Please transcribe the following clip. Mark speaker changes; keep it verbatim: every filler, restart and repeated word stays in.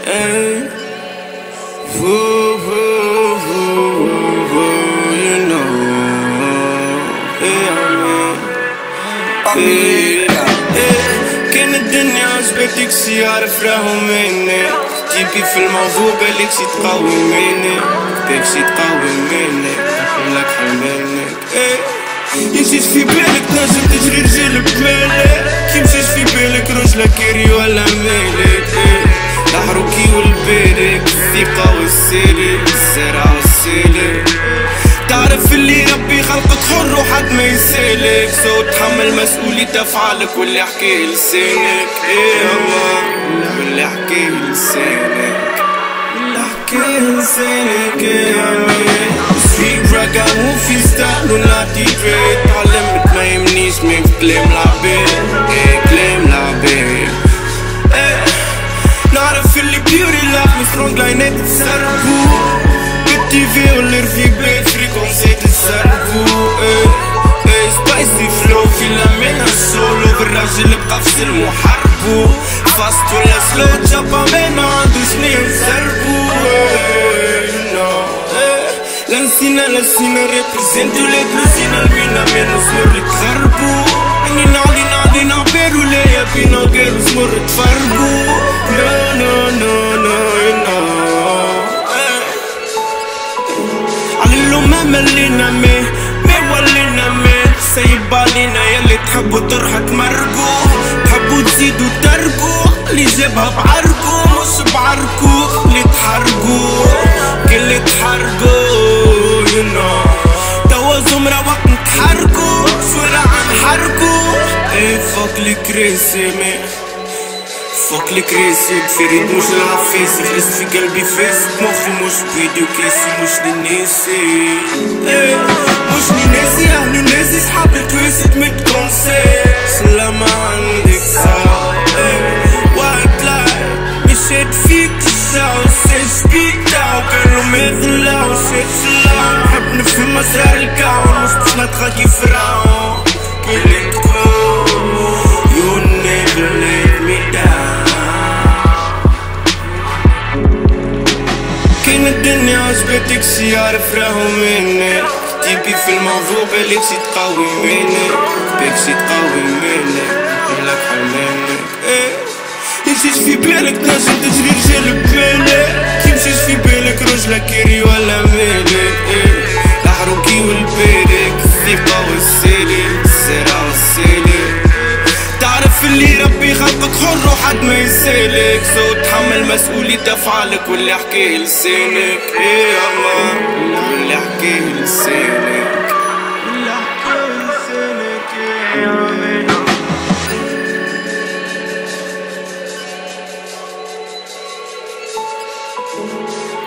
Speaker 1: Hey, woo, woo, woo, woo, you know, yeah, yeah, yeah. كان الدنيا عجبتك شي يعرف راهو منك، جيبي في الموضوع بالك شي تقوي منك، بالك شي تقوي منك، نحلك حل منك. يمشيش في بالك تنجم تجري رجال بمالك، يمشيش في بالك رجلك كيري ولا مالك. الحروكي والبارك، الثقة والسالك، الزرع والسالك. تعرف اللي ربي خلقك حر وحد ما يسالك، سو تحمل مسؤولية افعالك واللي حكي لسانك. ايه الله واللي حكي لسانك، واللي حكي لسانك. ايه ستريت راكا مو في ستايل ونعطي تريد، تعلمت ما يمنيش من كلام العباد. ايه كلام العباد. ايه نعرف اللي بيوري لاف سترونج لاينات تسربو، بالتي في والرفيق فريكونسي تسربو. ايه ايه سبايسي فلو في لامينا السولو، بالراجل بقى في سلمو حربو، فاست ولا سلو جابا ما عندوش نية نسربو. لا نسينا لا نسينا ريبريزنتو لا نسينا المينا من زمر تخربو، اني نعدي نعدي نعبر ولا يبينا غير زمر تفرقو. نو نو نو نو نو عللو ما ملينا مي ما ولينا مي، سايب علينا يلي تحبو تروحوا تمرقو، تحبو تزيدو ترقو، اللي جابها بعرقو مش بعرقو، اللي تحرقو كل تحرقو. توا زمرة وقت نتحركو، شوارع نحركو. ايه فوق الكراسي مي فوق الكراسي بفريد مش العفاسي، خلصت في قلبي فاسد، مخي مش فيديو كيسي مش للناسي. ايه مش للناسي اهلو ناسي صحاب التويست متكونسي، سلامة عندك ساعة. ايه وايت لايت مشيت فيك الساعة وسيت بيك تاعو، كانوا مثلاو سيت سلاو، نحب نفهم مسار الكون مش باش نتغاكي فرعون. كلي تكون you never let me down. كان الدنيا عجبتك شي يعرف راهو منك، جيبي في الموضوع بالك شي تقوي منك، بالك شي تقوي منك، نحلك حل منك. يمشيش في بالك تنجم تجري رجال بمالك، يمشيش في بالك رجلك كيري ولا مالك. الحروكي والبارك، الثقة والسالك، الزرع والسالك. تعرف اللي ربي خلقك حر وحد ما يسالك، سو تحمل مسؤولية افعالك واللي حكي لسانك. ايه الله واللي حكي لسانك، واللي حكي لسانك. ايه